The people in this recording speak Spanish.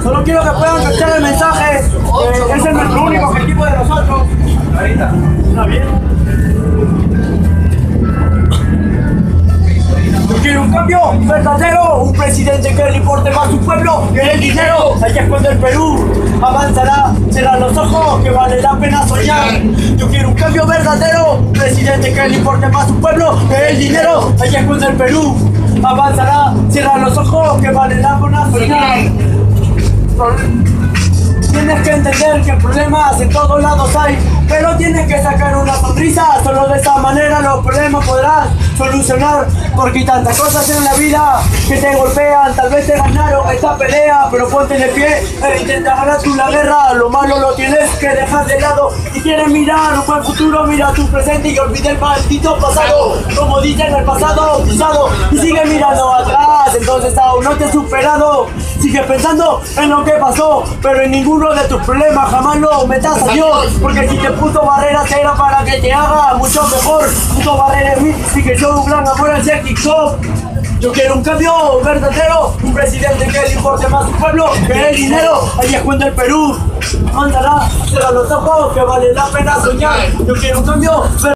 Solo quiero que puedan cachar el mensaje. Ese es nuestro único objetivo de nosotros. Ahorita. ¿Está bien? Yo quiero un cambio verdadero, un presidente que le importe más su pueblo que el dinero. Allá es cuando el Perú avanzará, cerrar los ojos que vale la pena soñar. Yo quiero un cambio verdadero, un presidente que le importe más su pueblo que el dinero. Allá es cuando el Perú avanzará, cerrar los ojos que vale la pena soñar. Tienes que entender que problemas en todos lados hay, pero tienes que sacar una sonrisa, solo de esa manera los problemas podrás solucionar, porque hay tantas cosas en la vida que te golpean, tal vez te ganaron esta pelea, pero ponte de pie e intenta ganar tú la guerra, lo malo lo tienes que dejar de lado, si quieres mirar un buen futuro, mira tu presente y olvida el maldito pasado, como dicen el pasado pisado, y sigue mirando atrás, entonces aún no te has superado, sigue pensando en lo que pasó, pero en ninguno de tus problemas jamás lo metas a Dios, porque si te puso barreras era para que te haga mucho mejor, puso barreras en mí y que yo un gran amor hacia TikTok. Yo quiero un cambio verdadero, un presidente que le importe más su pueblo que el dinero. Ahí es cuando el Perú mandará, cierra los ojos que vale la pena soñar. Yo quiero un cambio verdadero.